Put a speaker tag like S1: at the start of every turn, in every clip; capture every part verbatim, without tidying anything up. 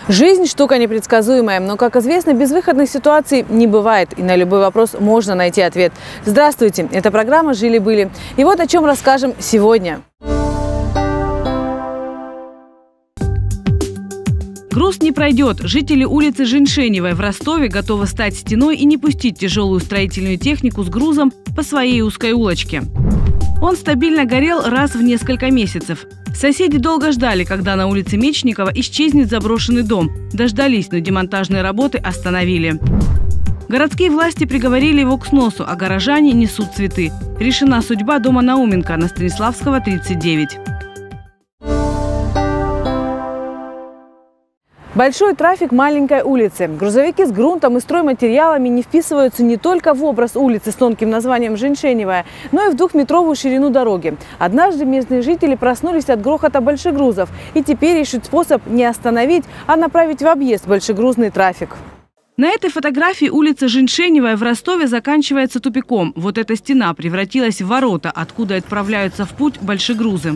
S1: Жизнь – штука непредсказуемая, но, как известно, безвыходных ситуаций не бывает, и на любой вопрос можно найти ответ. Здравствуйте, это программа «Жили-были». И вот о чем расскажем сегодня.
S2: Груз не пройдет. Жители улицы Женьшеневой в Ростове готовы стать стеной и не пустить тяжелую строительную технику с грузом по своей узкой улочке. Он стабильно горел раз в несколько месяцев. Соседи долго ждали, когда на улице Мечникова исчезнет заброшенный дом. Дождались, но демонтажные работы остановили. Городские власти приговорили его к сносу, а горожане несут цветы. Решена судьба дома Науменко на Станиславского, тридцать девять.
S1: Большой трафик маленькой улицы. Грузовики с грунтом и стройматериалами не вписываются не только в образ улицы с тонким названием Женьшеневая, но и в двухметровую ширину дороги. Однажды местные жители проснулись от грохота большегрузов и теперь ищут способ не остановить, а направить в объезд большегрузный трафик.
S2: На этой фотографии улица Женьшеневая в Ростове заканчивается тупиком. Вот эта стена превратилась в ворота, откуда отправляются в путь большегрузы.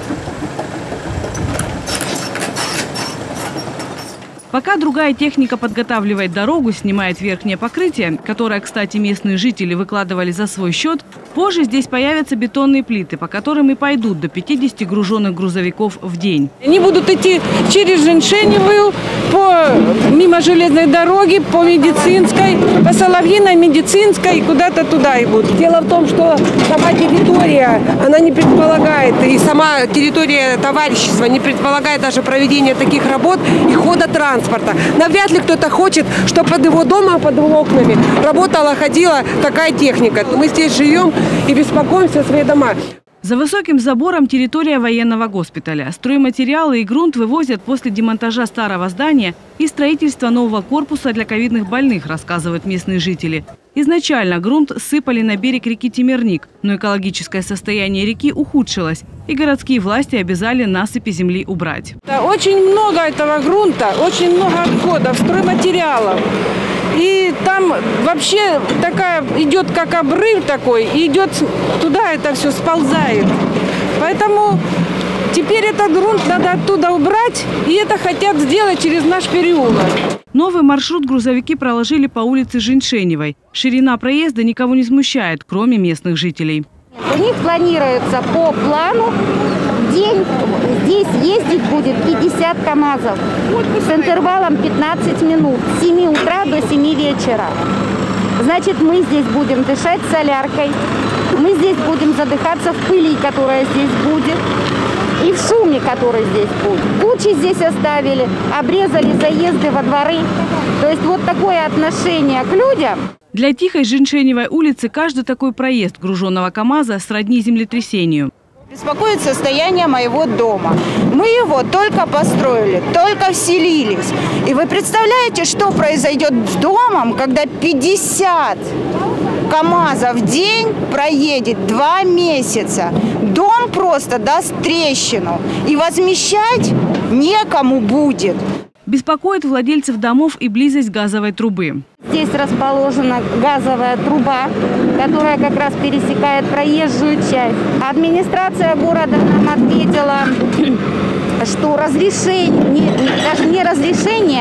S2: Пока другая техника подготавливает дорогу, снимает верхнее покрытие, которое, кстати, местные жители выкладывали за свой счет, позже здесь появятся бетонные плиты, по которым и пойдут до пятидесяти груженных грузовиков в день.
S3: Они будут идти через Женьшеневую, по, мимо железной дороги, по Медицинской, по Соловьиной, Медицинской, куда-то туда и будут.
S4: Дело в том, что сама территория, она не предполагает, и сама территория товарищества не предполагает даже проведения таких работ и хода транспорта. Навряд ли кто-то хочет, чтобы под его домом, под его окнами работала, ходила такая техника. Мы здесь живем и беспокоимся о свои дома.
S2: За высоким забором территория военного госпиталя. Стройматериалы и грунт вывозят после демонтажа старого здания и строительства нового корпуса для ковидных больных, рассказывают местные жители. Изначально грунт сыпали на берег реки Темерник, но экологическое состояние реки ухудшилось, и городские власти обязали насыпи земли убрать.
S3: Очень много этого грунта, очень много отходов, стройматериалов. И там вообще такая идет как обрыв такой, и идет туда, это все сползает. Поэтому теперь этот грунт надо оттуда убрать, и это хотят сделать через наш переулок.
S2: Новый маршрут грузовики проложили по улице Женьшеневой. Ширина проезда никого не смущает, кроме местных жителей.
S5: У них планируется по плану в день здесь ездить будет пятьдесят КАМАЗов с интервалом пятнадцать минут, с семи утра до семи вечера. Значит, мы здесь будем дышать соляркой, мы здесь будем задыхаться в пыли, которая здесь будет, и в шуме, который здесь будет. Кучи здесь оставили, обрезали заезды во дворы. То есть вот такое отношение к людям.
S2: Для тихой Женьшеневой улицы каждый такой проезд груженного КАМАЗа сродни землетрясению.
S6: Беспокоит состояние моего дома. Мы его только построили, только вселились. И вы представляете, что произойдет с домом, когда пятьдесят КАМАЗов в день проедет два месяца? Дом просто даст трещину, и возмещать некому будет.
S2: Беспокоит владельцев домов и близость газовой трубы.
S5: Здесь расположена газовая труба, которая как раз пересекает проезжую часть. Администрация города нам ответила, что разрешение, даже не разрешение,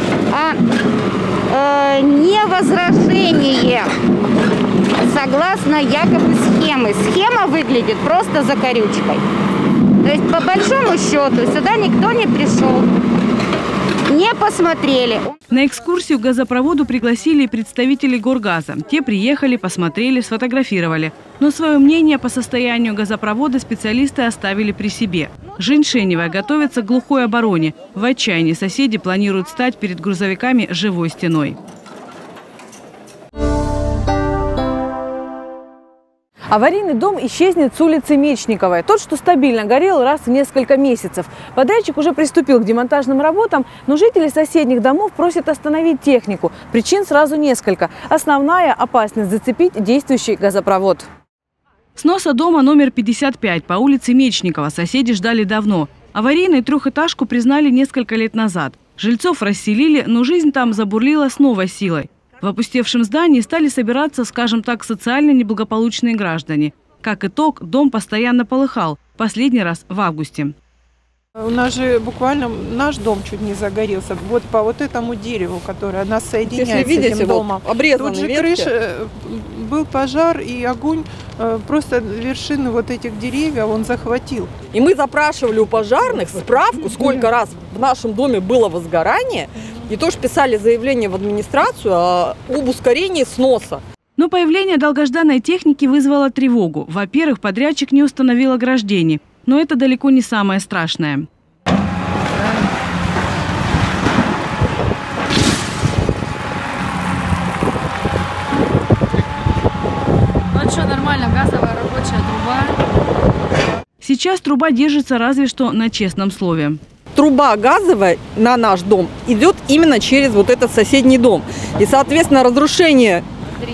S5: а э, не возражение согласно якобы схемы. Схема выглядит просто закорючкой. То есть по большому счету сюда никто не пришел. Не посмотрели.
S2: На экскурсию к газопроводу пригласили представителей Горгаза. Те приехали, посмотрели, сфотографировали. Но свое мнение по состоянию газопровода специалисты оставили при себе. Женьшеневая готовится к глухой обороне. В отчаянии соседи планируют стать перед грузовиками живой стеной.
S1: Аварийный дом исчезнет с улицы Мечниковой. Тот, что стабильно горел раз в несколько месяцев. Подрядчик уже приступил к демонтажным работам, но жители соседних домов просят остановить технику. Причин сразу несколько. Основная – опасность зацепить действующий газопровод.
S2: Сноса дома номер пятьдесят пять по улице Мечникова соседи ждали давно. Аварийной трехэтажку признали несколько лет назад. Жильцов расселили, но жизнь там забурлила с новой силой. В опустевшем здании стали собираться, скажем так, социально неблагополучные граждане. Как итог, дом постоянно полыхал, последний раз в августе.
S7: У нас же буквально наш дом чуть не загорелся. Вот по вот этому дереву, которое нас соединяет
S8: Если видите,
S7: с этим домом.
S8: Вот обрезаны
S7: Тут же
S8: ветки.
S7: крыша, был пожар, и огонь просто вершины вот этих деревьев он захватил.
S8: И мы запрашивали у пожарных справку, сколько раз в нашем доме было возгорание, и тоже писали заявление в администрацию об ускорении сноса.
S2: Но появление долгожданной техники вызвало тревогу. Во-первых, подрядчик не установил ограждение. Но это далеко не самое страшное.
S9: Ну что, нормально, газовая рабочая труба.
S2: Сейчас труба держится разве что на честном слове.
S8: Труба газовая на наш дом идет именно через вот этот соседний дом. И, соответственно, разрушение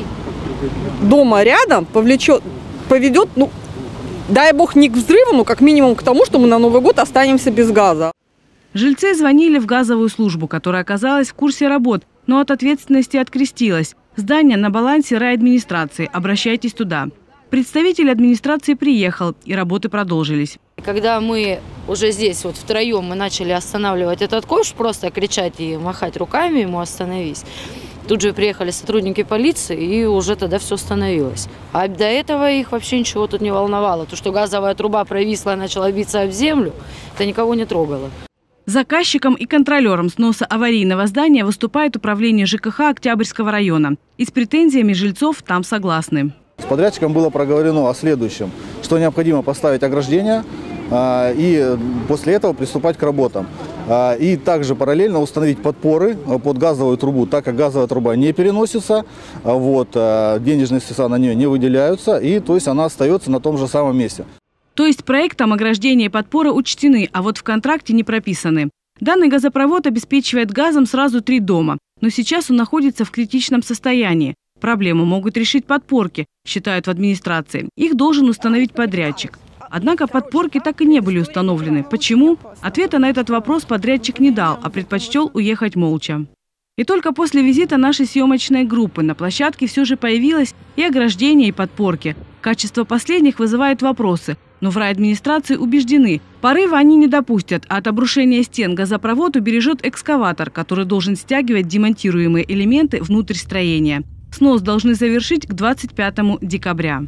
S8: дома рядом повлечет, поведет, ну, дай бог, не к взрыву, но как минимум к тому, что мы на Новый год останемся без газа.
S2: Жильцы звонили в газовую службу, которая оказалась в курсе работ, но от ответственности открестилась. Здание на балансе райадминистрации. Обращайтесь туда. Представитель администрации приехал, и работы продолжились.
S9: Когда мы уже здесь вот втроем мы начали останавливать этот ковш, просто кричать и махать руками ему «остановись», тут же приехали сотрудники полиции, и уже тогда все остановилось. А до этого их вообще ничего тут не волновало. То, что газовая труба провисла и начала биться об землю, это никого не трогало.
S2: Заказчиком и контролером сноса аварийного здания выступает управление ЖКХ Октябрьского района. И с претензиями жильцов там согласны.
S10: С подрядчиком было проговорено о следующем, что необходимо поставить ограждение и после этого приступать к работам. И также параллельно установить подпоры под газовую трубу, так как газовая труба не переносится, вот, денежные средства на нее не выделяются, и то есть она остается на том же самом месте.
S2: То есть проектом ограждения и подпоры учтены, а вот в контракте не прописаны. Данный газопровод обеспечивает газом сразу три дома, но сейчас он находится в критичном состоянии. Проблему могут решить подпорки, считают в администрации. Их должен установить подрядчик. Однако подпорки так и не были установлены. Почему? Ответа на этот вопрос подрядчик не дал, а предпочел уехать молча. И только после визита нашей съемочной группы на площадке все же появилось и ограждение, и подпорки. Качество последних вызывает вопросы, но в райадминистрации убеждены, порыва они не допустят, а от обрушения стен газопровод убережет экскаватор, который должен стягивать демонтируемые элементы внутрь строения. Снос должны завершить к двадцать пятому декабря.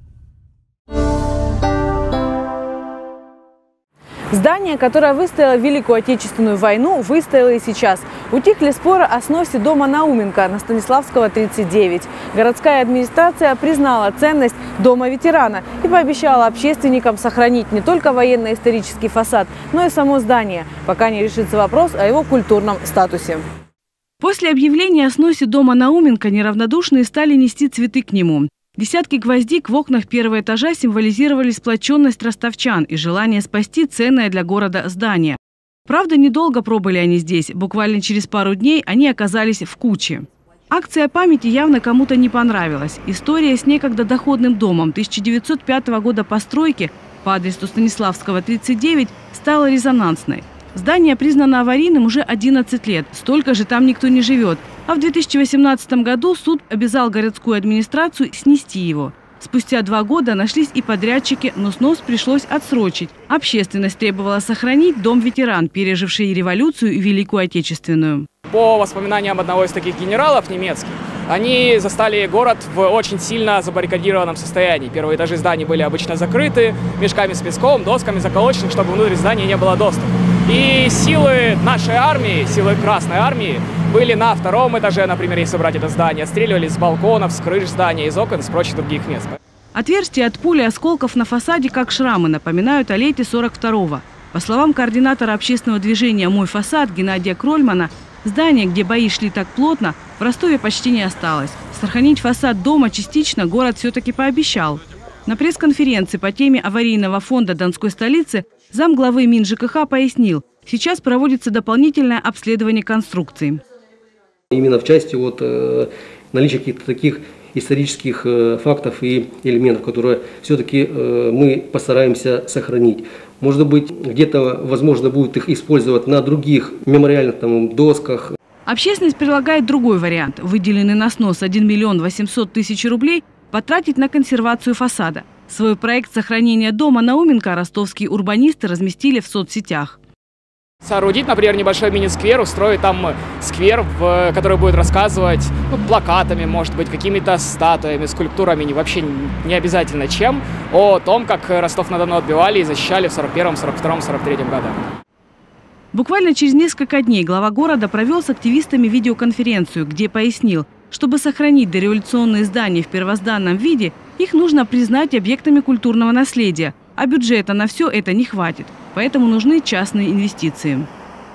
S1: Здание, которое выстояло Великую Отечественную войну, выстояло и сейчас. Утихли споры о сносе дома Науменко на Станиславского, тридцать девять. Городская администрация признала ценность дома ветерана и пообещала общественникам сохранить не только военно-исторический фасад, но и само здание, пока не решится вопрос о его культурном статусе.
S2: После объявления о сносе дома Науменко неравнодушные стали нести цветы к нему. Десятки гвоздик в окнах первого этажа символизировали сплоченность ростовчан и желание спасти ценное для города здание. Правда, недолго пробыли они здесь. Буквально через пару дней они оказались в куче. Акция памяти явно кому-то не понравилась. История с некогда доходным домом тысяча девятьсот пятого года постройки по адресу Станиславского, тридцать девять стала резонансной. Здание признано аварийным уже одиннадцать лет. Столько же там никто не живет. А в две тысячи восемнадцатом году суд обязал городскую администрацию снести его. Спустя два года нашлись и подрядчики, но снос пришлось отсрочить. Общественность требовала сохранить дом-ветеран, переживший революцию и Великую Отечественную.
S11: По воспоминаниям одного из таких генералов немецких, они застали город в очень сильно забаррикадированном состоянии. Первые этажи зданий были обычно закрыты мешками с песком, досками заколочены, чтобы внутрь здания не было доступа. И силы нашей армии, силы Красной армии были на втором этаже, например, если брать это здание, отстреливались с балконов, с крыш здания, из окон, с прочих других мест.
S2: Отверстия от пули осколков на фасаде, как шрамы, напоминают о лете сорок второго. По словам координатора общественного движения «Мой фасад» Геннадия Крольмана, здание, где бои шли так плотно, в Ростове почти не осталось. Сохранить фасад дома частично город все-таки пообещал. На пресс-конференции по теме аварийного фонда Донской столицы замглавы МинЖКХ пояснил, сейчас проводится дополнительное обследование конструкций.
S12: Именно в части вот, э, наличия каких-то таких исторических э, фактов и элементов, которые все-таки э, мы постараемся сохранить. Может быть, где-то возможно будет их использовать на других мемориальных там, досках.
S2: Общественность предлагает другой вариант. Выделенный на снос один миллион восемьсот тысяч рублей потратить на консервацию фасада. Свой проект сохранения дома Науменко ростовские урбанисты разместили в соцсетях.
S11: Соорудить, например, небольшой мини-сквер, устроить там сквер, в, который будет рассказывать ну, плакатами, может быть, какими-то статуями, скульптурами, не, вообще не обязательно чем, о том, как Ростов-на-Дону отбивали и защищали в сорок первом, сорок втором, сорок третьем годах.
S2: Буквально через несколько дней глава города провел с активистами видеоконференцию, где пояснил, чтобы сохранить дореволюционные здания в первозданном виде, их нужно признать объектами культурного наследия, а бюджета на все это не хватит. Поэтому нужны частные инвестиции.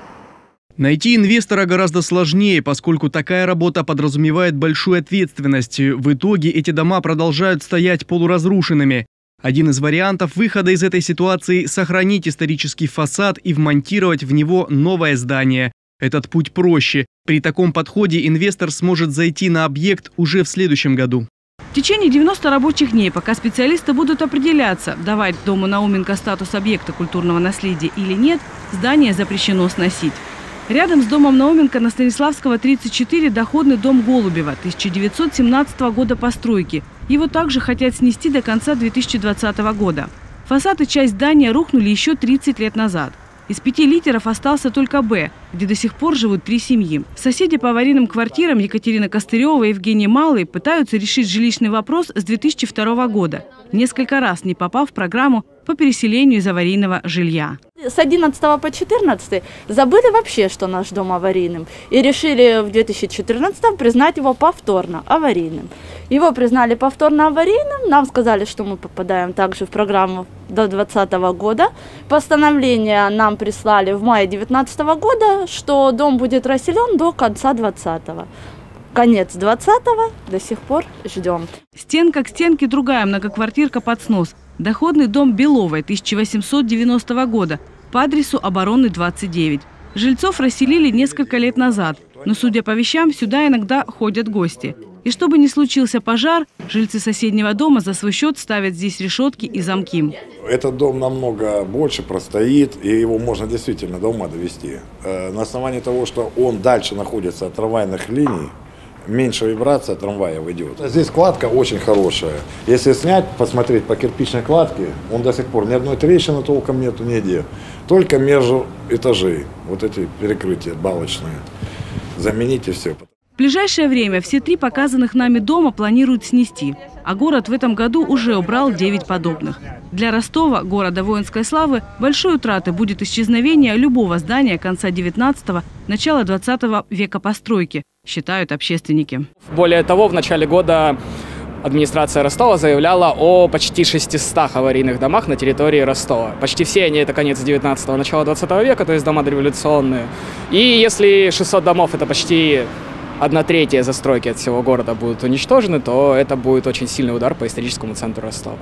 S13: Найти инвестора гораздо сложнее, поскольку такая работа подразумевает большую ответственность. В итоге эти дома продолжают стоять полуразрушенными. Один из вариантов выхода из этой ситуации – сохранить исторический фасад и вмонтировать в него новое здание. Этот путь проще. При таком подходе инвестор сможет зайти на объект уже в следующем году.
S2: В течение девяноста рабочих дней, пока специалисты будут определяться, давать дому Науменко статус объекта культурного наследия или нет, здание запрещено сносить. Рядом с домом Науменко на Станиславского, тридцать четыре, доходный дом Голубева, тысяча девятьсот семнадцатого года постройки. Его также хотят снести до конца две тысячи двадцатого года. Фасад и часть здания рухнули еще тридцать лет назад. Из пяти литеров остался только «Б», где до сих пор живут три семьи. Соседи по аварийным квартирам Екатерина Костырева и Евгений Малый пытаются решить жилищный вопрос с две тысячи второго года, несколько раз не попав в программу по переселению из аварийного жилья.
S14: С одиннадцатого по четырнадцатый забыли вообще, что наш дом аварийным. И решили в две тысячи четырнадцатом признать его повторно аварийным. Его признали повторно аварийным. Нам сказали, что мы попадаем также в программу до двадцатого года. Постановление нам прислали в мае девятнадцатого года, что дом будет расселен до конца двадцатого. Конец двадцатого, до сих пор ждем.
S2: Стенка к стенке другая многоквартирка под снос. Доходный дом Беловой тысяча восемьсот девяностого года по адресу Оборонный, двадцать девять. Жильцов расселили несколько лет назад, но, судя по вещам, сюда иногда ходят гости. И чтобы не случился пожар, жильцы соседнего дома за свой счет ставят здесь решетки и замки.
S15: Этот дом намного больше простоит, и его можно действительно до ума довести. На основании того, что он дальше находится от трамвайных линий, меньше вибрация трамвая выйдет. Здесь кладка очень хорошая. Если снять, посмотреть по кирпичной кладке, он до сих пор ни одной трещины толком нету нигде. Только между этажей, вот эти перекрытия балочные. Замените все.
S2: В ближайшее время все три показанных нами дома планируют снести, а город в этом году уже убрал девять подобных. Для Ростова, города воинской славы, большой утратой будет исчезновение любого здания конца девятнадцатого – начала двадцатого века постройки, считают общественники.
S11: Более того, в начале года администрация Ростова заявляла о почти шестистах аварийных домах на территории Ростова. Почти все они – это конец девятнадцатого, начало двадцатого века, то есть дома дореволюционные. И если шестьсот домов – это почти одна третья застройки от всего города будут уничтожены, то это будет очень сильный удар по историческому центру Ростова.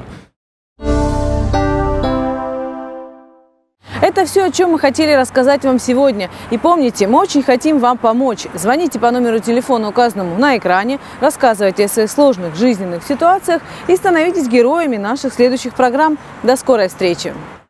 S1: Это все, о чем мы хотели рассказать вам сегодня. И помните, мы очень хотим вам помочь. Звоните по номеру телефона, указанному на экране, рассказывайте о своих сложных жизненных ситуациях и становитесь героями наших следующих программ. До скорой встречи!